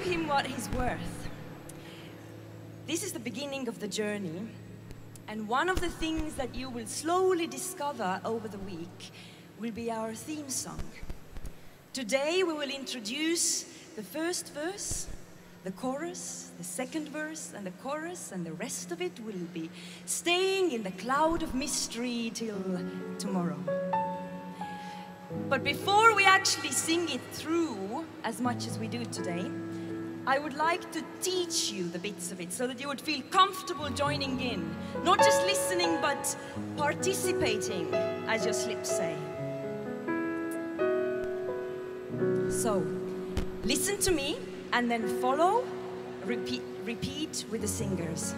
give him what he's worth. This is the beginning of the journey, and one of the things that you will slowly discover over the week will be our theme song. Today we will introduce the first verse, the chorus, the second verse, and the chorus, and the rest of it will be staying in the cloud of mystery till tomorrow. But before we actually sing it through, as much as we do today, I would like to teach you the bits of it so that you would feel comfortable joining in. Not just listening, but participating, as your slips say. So, listen to me and then follow, repeat with the singers.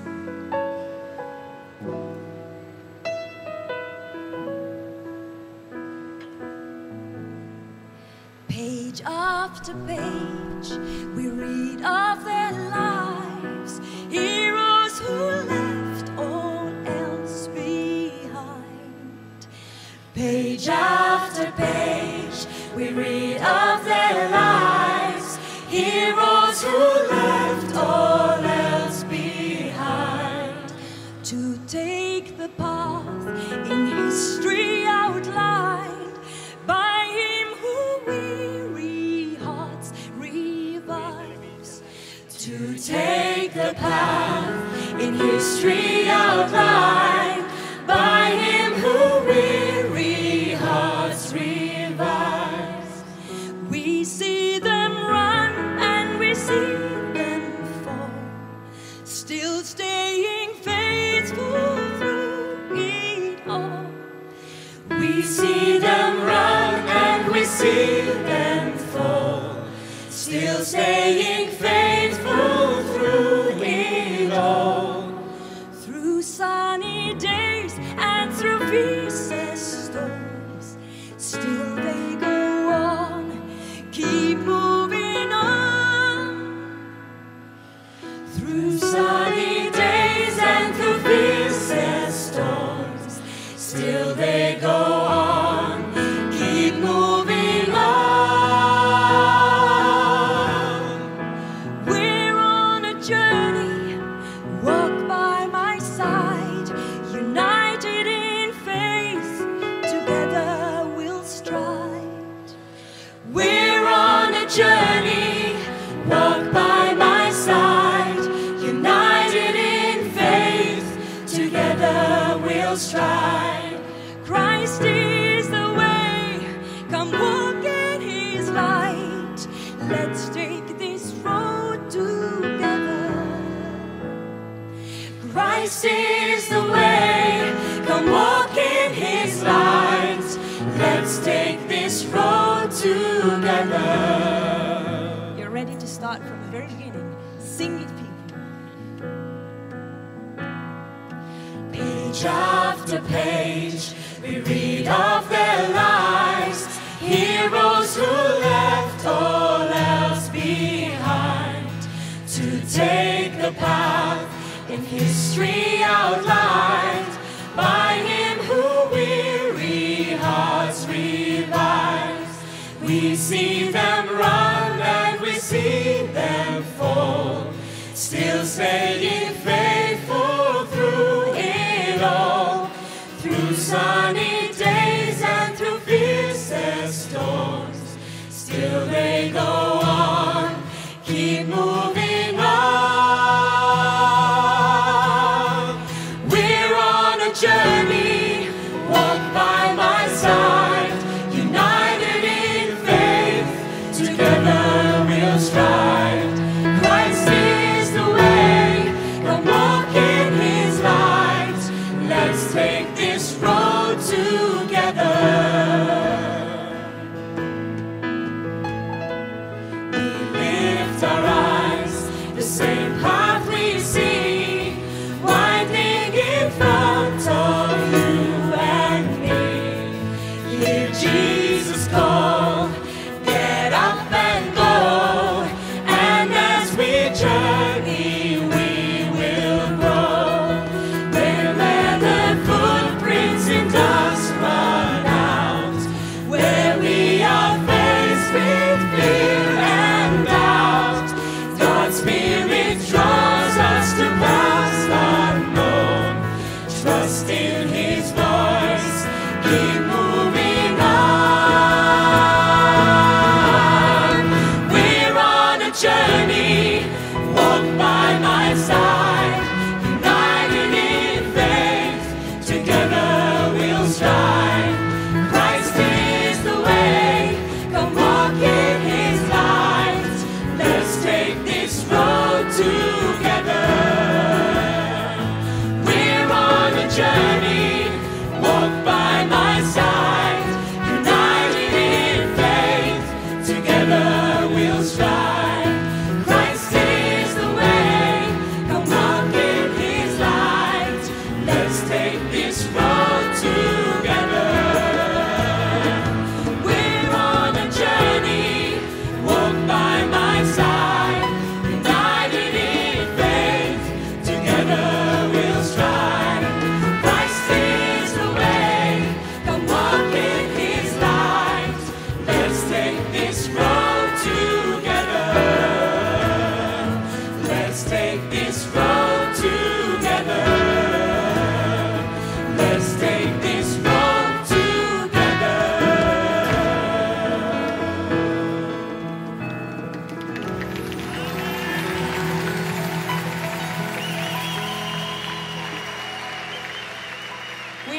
Page after page, we read of their lives, heroes who left all else behind. Page after page, we read of their lives, heroes who left all else behind. To take the path in history outlined by him who weary hearts revives. To take the path in history outlined by him who weary hearts revives. We see them run and we see them fall, still staying faithful through it all. We see them run and we see them fall, still staying faithful through it all. Through sunny days and through fiercest storms, still they go on, keep moving on. Through sunny days and through fiercest storms, still they go on, keep moving on. We're on a journey, walk by my side, united in faith, together we'll stride. We're on a journey, walk by my side, united in faith, together we'll stride. Christ is the way, come walk in his light. Let's take this road together. Christ is the way, come walk in his light. Let's take this road together. You're ready to start from the very beginning. Sing it, people. Page after page, we read of their lives, heroes who left all else behind. To take the path in history outlined by him who weary hearts revives. We see them run and we see them fall, still staying faithful through it all. Through sunny days and through fiercest storms, still they go on, keep moving on. We're on a journey, walk by my side, united in faith, together we'll stride. Christ is the way, come walk in his light. Let's take this road together.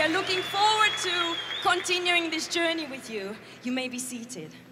are looking forward to continuing this journey with you. You may be seated.